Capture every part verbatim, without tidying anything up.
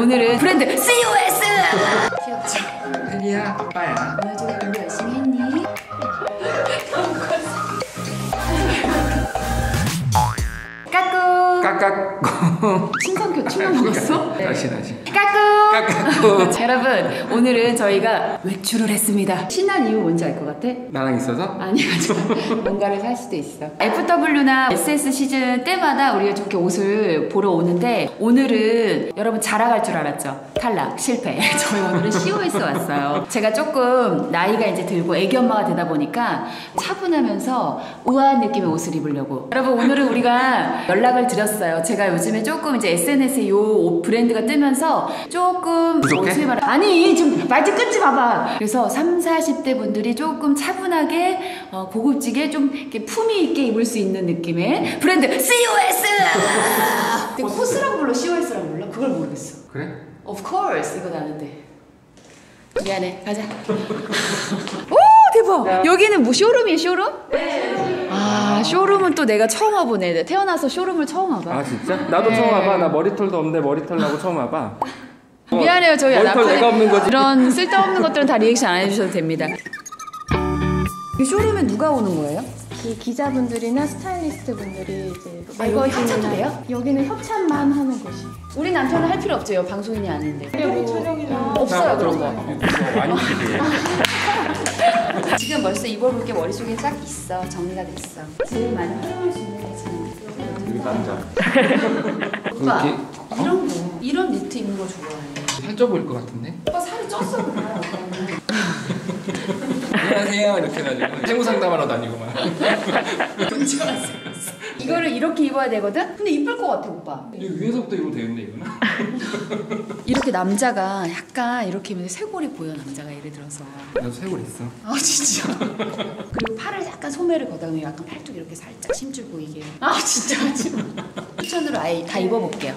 오늘은 브랜드 씨오에스! 귀엽죠? 테리야 아빠야. 오늘 좀 공부 열심히 했니? 까꿍! 까까꿍. 신성교 춤만 먹었어? 네. 다시 다시. 까꿍! 까까꿍. 여러분, 오늘은 저희가 외출을 했습니다. 신난 이유 뭔지 알 것 같아? 나랑 있어서? 아니, 아니. 뭔가를 살 수도 있어. 에프더블유나 에스에스 시즌 때마다 우리가 저렇게 옷을 보러 오는데 오늘은 여러분 자랑할 줄 알았죠? 탈락, 실패. 저희 오늘은 씨오에스 왔어요. 제가 조금 나이가 이제 들고 애기 엄마가 되다 보니까 차분하면서 우아한 느낌의 옷을 입으려고. 여러분, 오늘은 우리가 연락을 드렸어요. 제가 요즘에 조금 이제 에스엔에스에 요 옷 브랜드가 뜨면서 조금 부족해? 말... 아니, 좀 말 좀 끊지 마봐. 그래서 삼, 사십 대 분들이 조금 차분하게 어, 고급지게 좀 이렇게 품위 있게 입을 수 있는 느낌의 브랜드 씨오에스! 근데 코스라고 불러, 씨오에스라고 불러? 그걸 모르겠어. 그래? Of course, 이거 나는데. 미안해, 가자. 오, 대박! 여기는 뭐 쇼룸이에요, 쇼룸? 네. 아, 쇼룸은 또 내가 처음 와보네. 태어나서 쇼룸을 처음 와봐. 아 진짜? 나도 네. 처음 와봐. 나 머리털도 없는데 머리털 나고 처음 와봐. 어, 미안해요, 저희 머리털 내가 없는 거지. 이런 쓸데없는 것들은 다 리액션 안 해주셔도 됩니다. 이 쇼룸에 누가 오는 거예요? 기, 기자분들이나 스타일리스트 분들이 이제 아, 여기 협찬도 돼요? 여기는 협찬만 하는 곳이. 우리 남편은 할 필요 없죠. 방송인이 아닌데. 뭐 촬영이나 없어요, 그런 거. 유튜브 많이 기대해. 지금 벌써 입어볼 게 머릿속에 딱 있어. 정리가 됐어. 제일 많이 활용할 수 있는 게 지금 여기 남자. 오빠, 이렇게 이런 거, 이런 니트 입는 거 좋아해. 살쪄 보일 것 같은데? 오빠 살이 쪘어, 그냥. 안녕하세요 이렇게 해가지고 세무 상담하러 다니고 막. 이거를 이렇게 입어야 되거든? 근데 이쁠 것 같아, 오빠. 이 위에서부터 입어도 되는데 이거는? 이렇게 남자가 약간 이렇게 입는데 쇄골이 보여, 남자가 예를 들어서. 나도 쇄골 있어. 아, 진짜. 그리고 팔을 약간 소매를 걷어놓으면 약간 팔뚝 이렇게 살짝 힘줄 보이게. 아, 진짜 하지 마. 추천으로 아예 다 입어볼게요.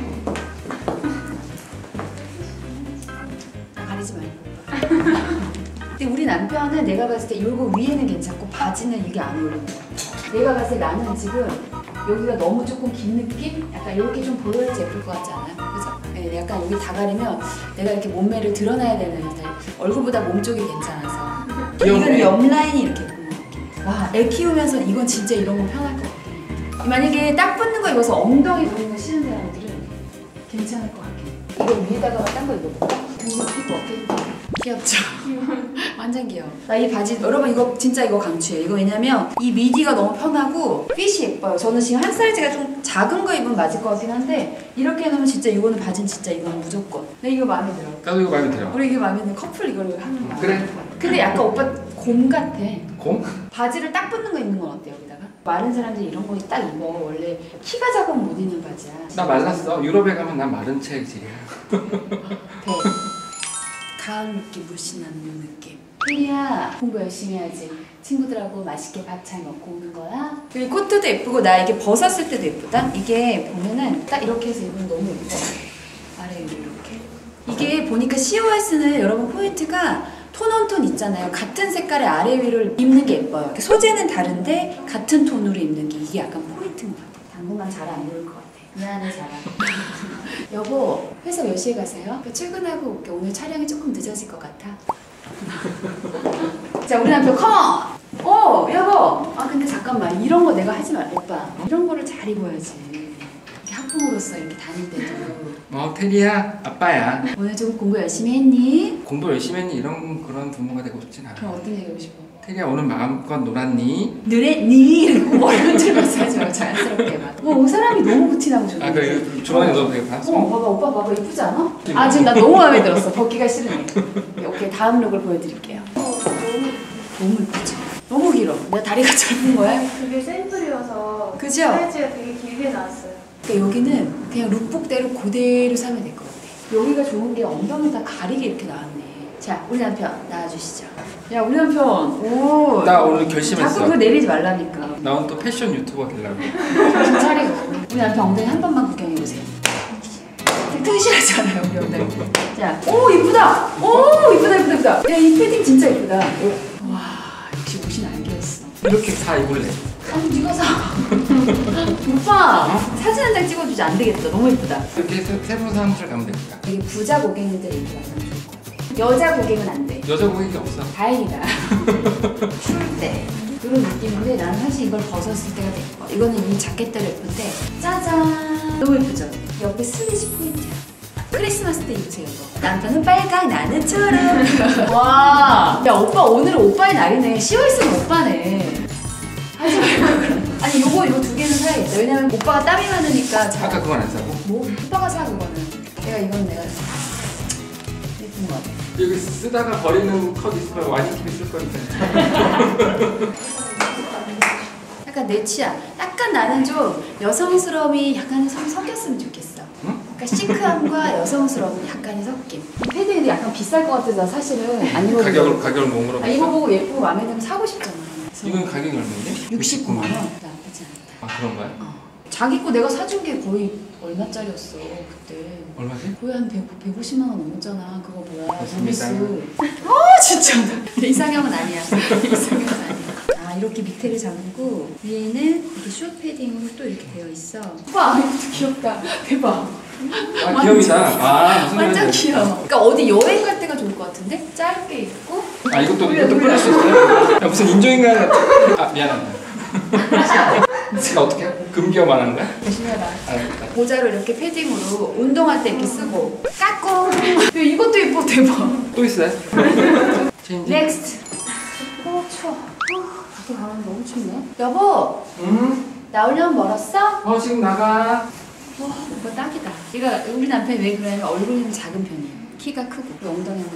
가리지 말고. 근데 우리 남편은 내가 봤을 때 이거 위에는 괜찮고 바지는 이게 안 어울리는 것 같아. 내가 봤을 때 나는 지금 여기가 너무 조금 긴 느낌? 약간 이렇게 좀 보여야지 예쁠 것 같지 않아요? 그죠? 네, 약간 여기 다 가리면 내가 이렇게 몸매를 드러나야 되는 스타일. 얼굴보다 몸 쪽이 괜찮아서. 이건 옆 라인이 이렇게 예쁜 것 같아. 와, 애 키우면서 이건 진짜 이런 거 편할 것 같아. 만약에 딱 붙는 거 입어서 엉덩이 보이는 거 싫은 사람들은 괜찮을 것 같아. 이거 위에다가 딴 거 입어볼까? 등도 피고 어깨도 귀엽죠? 완전 귀여워. 나 이 바지, 여러분 이거 진짜 이거 강추해요. 이거 왜냐면 이 미디가 너무 편하고 핏이 예뻐요. 저는 지금 한 사이즈가 좀 작은 거 입으면 맞을 것 같긴 한데 이렇게 해놓으면 진짜 이거는 바지는 진짜 이거는 무조건. 나 이거 마음에 들어. 나도 이거 마음에 들어. 우리 이게 마음에 드는 커플 이거를 하는 거야. 그래. 근데 약간 오빠 곰 같아. 곰? 바지를 딱 붙는 거 입는 건 어때 여기다가? 마른 사람들이 이런 거 딱 입어. 원래 키가 작으면 못 입는 바지야. 나 말랐어. 유럽에 가면 난 마른 체질이야. 배. 가을 느낌 물씬 나는 요 느낌. 혜리야, 공부 열심히 해야지. 친구들하고 맛있게 밥 잘 먹고 오는 거야. 이 코트도 예쁘고 나 이게 벗었을 때도 예쁘다. 이게 보면은 딱 이렇게 해서 입으면 너무 예뻐. 아래 위로 이렇게. 이게 보니까 씨오에스는 여러분 포인트가 톤온톤 있잖아요. 같은 색깔의 아래 위를 입는 게 예뻐요. 이렇게 소재는 다른데 같은 톤으로 입는 게 이게 약간 포인트인 것 같아. 당분간 잘 안 보일 것 같아. 미안해, 자라. 여보, 회사 몇 시에 가세요? 출근하고 올게. 오늘 촬영이 조금 늦어질 것 같아. 자, 우리 남편 컴온! 오, 여보! 아, 근데 잠깐만. 이런 거 내가 하지 말, 오빠. 이런 거를 잘 입어야지. 이렇게 학부모로서 이렇게 다닐 때도. 어 테리야 아빠야. 오늘 좀 공부 열심히 했니? 공부 열심히 했니? 이런 그런 부모가 되고 싶진 않아. 그럼 어떤 얘기 하고 싶어? 테리야 오늘 마음껏 놀았니? 늘했니? 이러고 머리를 들면서 하지 말고 자연스럽게 막. 뭐, 사람이 너무 부티나고 좋네. 아 그 주머니에 넣어도 되겠다. 어, 봐봐, 오빠 봐봐. 이쁘지 않아? 아, 지금 나 너무 마음에 들었어. 벗기가 싫으네. 오케이, 다음 룩을 보여드릴게요. 너무 이쁘지? 너무 길어. 내 다리가 짧은 거야? 그게 샘플이어서 그죠? 사이즈가 되게 길게 나왔어요. 그러니까 여기는 그냥 룩북대로 그대로 사면 될 것 같아. 여기가 좋은 게 엉덩이 다 가리게 이렇게 나왔네. 자, 우리 남편 나와주시죠. 야, 우리 남편. 오. 나 오늘 결심했어. 자꾸 그거 내리지 말라니까. 나 오늘 또 패션 유튜버 되려고. 정신 차리고. 우리 남편 엉덩이 한 번만 구경해보세요. 튼실하잖아요, 우리 엉덩이. 자, 오, 이쁘다. 오, 이쁘다, 이쁘다, 이쁘다. 야, 이 패딩 진짜 이쁘다. 와, 역시 옷이 날개였어. 이렇게 다 입을래. 아니, 네가 사. 오빠 사진 한 장 찍어주지 안 되겠다. 너무 예쁘다. 이렇게 새- 새로운 사무실 가면 되니까. 되게 부자 고객님들 얘기 많으면 좋을 것 같아. 여자 고객은 안 돼. 여자 고객이 없어. 다행이다. 추울 때 이런 느낌인데 나는 사실 이걸 벗었을 때가 될 거야. 이거는 이 자켓대로 예쁜데 짜잔 너무 예쁘죠? 옆에 슬릿이 포인트야. 크리스마스 때 입으세요 이거. 남편은 빨강 나는 초록. 와, 야 오빠 오늘은 오빠의 날이네. 씌워 있으면 오빠네. 하지 말고. 아니 요거 이거 두 개는 사야겠다. 왜냐면 오빠가 땀이 많으니까 잘. 아까 그건 안 사고? 뭐? 오빠가 사 그거는. 내가 이건 내가 예쁜 거 같아. 여기 쓰다가 버리는 컵 있으면 와인팁에 쓸 건데. 약간 내 취향. 약간 나는 좀 여성스러움이 약간 좀 섞였으면 좋겠어. 응? 그러니까 시크함과 여성스러움은 약간의 섞임. 패딩이 약간 비쌀 것 같아서 사실은 안 입어보고. 가격을 가격을 못 물어봤어. 아, 입어보고 예쁘고 마음에 들면 사고 싶잖아. 그래서 이건 가격이 얼마인데? 육십구만 원. 나쁘지 않다. 아 그런가요? 어. 자기 거 내가 사준 게 거의 얼마짜리였어 그때. 얼마지? 거의 한 백, 백오십만 원 넘었잖아. 그거 뭐야? 맞습니다. 루미스. 아 진짜. 내 이상형은 아니야. 내 이상형은 아니야. 아 이렇게 밑에를 잠그고 위에는 이렇게 숏 패딩으로 또 이렇게 되어 있어. 와 이것도 귀엽다. 대박. 아 귀엽니다. 아 무슨 완전 말인지 귀여워. 그러니까 어디 여행 갈 때가 좋을 것 같은데? 짧게 입고. 아 이것도 올려, 이것도 올려. 뿌릴 수 있어요? 야 무슨 인조인간 같아. 아 미안합니다. 나 어떻게 금기어만 하는 거야? 조심해라. 알겠다. 모자로 이렇게 패딩으로 운동할 때 이렇게 쓰고. 까꿍. 야, 이것도 예뻐. 대박. 또 있어요? 체인지. 넥스트. 어 추워. 어, 밖에 가면 너무 춥네. 여보 음. 나오려면 멀었어? 어 지금 나가. 와 오빠 딱이다. 얘가 우리 남편이 왜 그러냐면 얼굴이 작은 편이에요. 키가 크고 엉덩이 하는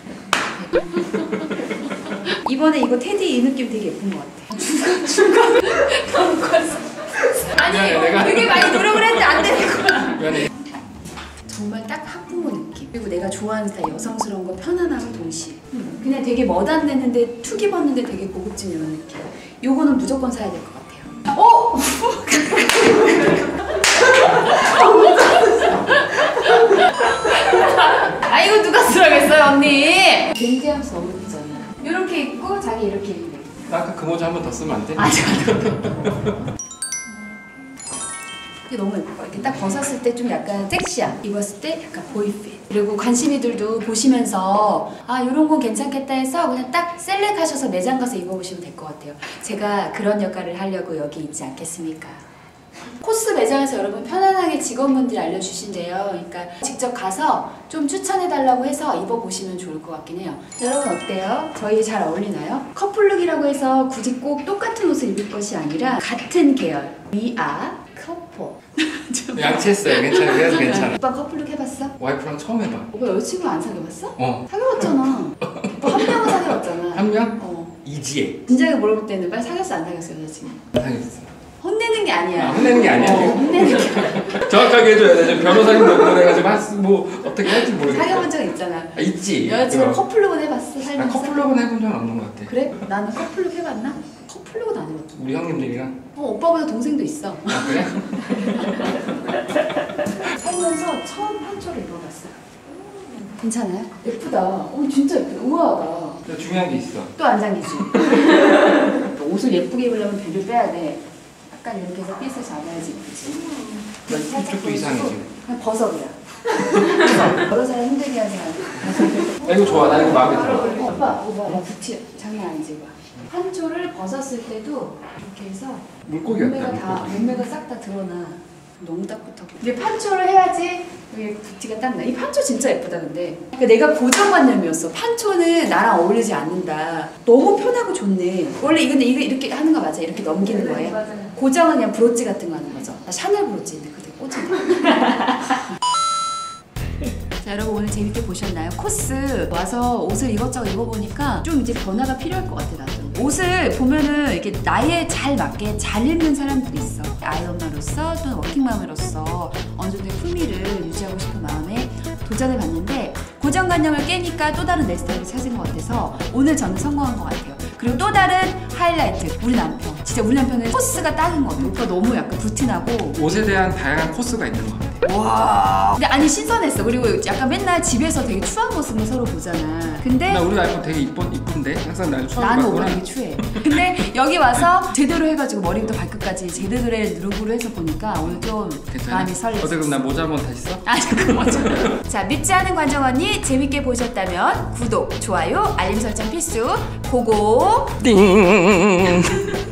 거죠. 이번에 이거 테디 이 느낌 되게 예쁜 것 같아. 중간 중간 감고서 아니 미안해, 내가- 되게 많이 노력을 했는데 안 되는 거야. 미안해. 정말 딱 학부모 느낌. 그리고 내가 좋아하는 스타일 여성스러운 거 편안함을 동시에. 그냥 되게 멋안냈는데 툭 입었는데 되게 고급진 이런 느낌. 요거는 무조건 사야 될 것 같아요. 어? 아 이거 누가 쓰라겠어요 언니? 밴드하면서 너무 예쁘잖아. 이렇게 입고 자기 이렇게 입네. 나 아까 그 모자 한 번 더 쓰면 안 돼? 아 잠깐. 이게 너무 예뻐. 이렇게 딱 벗었을 때 좀 약간 섹시함. 입었을 때 약간 보이핏. 그리고 관심이들도 보시면서 아 이런 건 괜찮겠다 해서 그냥 딱 셀렉하셔서 매장 가서 입어보시면 될 것 같아요. 제가 그런 역할을 하려고 여기 있지 않겠습니까? 코스 매장에서 여러분 편안하게 직원분들이 알려주신대요. 그러니까 직접 가서 좀 추천해달라고 해서 입어보시면 좋을 것 같긴 해요. 여러분 어때요? 저희 잘 어울리나요? 커플룩이라고 해서 굳이 꼭 똑같은 옷을 입을 것이 아니라 같은 계열 위아 커플. 양치했어요. 괜찮아. 그래서 괜찮아. 오빠 커플룩 해봤어? 와이프랑 처음 해봐. 오빠 여자친구 안 사귀어봤어? 어. 사귀어봤잖아. 오빠 한 명은 사귀어봤잖아. 한 명? 어. 이지혜. 진작에 물어볼 때는 빨리 사귀었어 안 사귀었어 여자친구? 이상했어. 혼내는 게 아니야. 아, 혼내는 게 아니야? 어, 혼내는 게 아니야. 정확하게 해줘야 돼. 지금 변호사님도 보내가지고 한- 뭐 어떻게 할지 모르겠어. 사귀어본 적 있잖아. 아, 있지. 여자친구 그럼. 커플룩은 해봤어? 아, 살면서? 커플룩은 해본 적은 없는 것 같아. 그래? 나는 커플룩 해봤나? 커플룩은 안 해봤어. 우리 형님들이랑. 어, 오빠보다 동생도 있어. 아 그래? 살면서 처음 판초를 입어봤어. 괜찮아요? 예쁘다. 어, 진짜 예쁘다. 우아하다. 또 중요한 게 있어. 또 안 잠기지? 옷을 예쁘게 입으려면 배를 빼야 돼. 약간 이렇게 해서 핏을 잡아야지. 그치? 나 이쪽도 이상해 지금. 그냥 버섯 그냥. 여러 사람 힘들게 하지 말고. 나 이거 좋아. 나 이거 마음에 들어. 어, 오빠, 이거 봐. 야, 부티 장난 아니지, 이거. 판초를 벗었을 때도 이렇게 해서 물고기 같다. 몸매가 다, 물고기. 몸매가 싹 다 드러나. 너무 딱 붙어. 이게 판초를 해야지 여기 부티가 딱 나. 이 판초 진짜 예쁘다, 근데. 그러니까 내가 고정관념이었어. 판초는 나랑 어울리지 않는다. 너무 편하고 좋네. 원래 이거 근데 이거 이렇게 하는 거 맞아? 이렇게 넘기는 거예요? 맞아요. 고정은 그냥 브로치 같은 거 하는 거죠. 나 샤넬 브로치인데 그게 꽂힌다. 자 여러분 오늘 재밌게 보셨나요? 코스 와서 옷을 이것저것 입어보니까 좀 이제 변화가 필요할 것 같아 나도. 옷을 보면은 이렇게 나이에 잘 맞게 잘 입는 사람들이 있어. 아이 엄마로서 또는 워킹맘으로서 어느 정도의 품위를 유지하고 싶은 마음에 도전해 봤는데 고정관념을 깨니까 또 다른 내 스타일을 찾은 것 같아서 오늘 저는 성공한 것 같아요. 그리고 또 다른 하이라이트 우리 남편. 진짜 우리 남편은 코스가 딱인 것 같아요. 오빠 너무 약간 부티나고 옷에 대한 다양한 코스가 있는 것 같아. 와. 근데 아니 신선했어. 그리고 약간 맨날 집에서 되게 추한 모습을 서로 보잖아. 근데 나 우리 와이프 되게 이쁜 이쁜데 항상 날 처음 나는 오빠 봤구나. 되게 추해. 근데 여기 와서 제대로 해가지고 머리부터 발끝까지 제대로 된 룩으로 해서 보니까 오늘 좀 괜찮아? 마음이 설레. 어때 그럼 나 모자 한번 다시 써? 아 잠깐 먼저. 자 밉지 않은 관정 언니 재밌게 보셨다면 구독, 좋아요, 알림 설정 필수. 고고. 띵.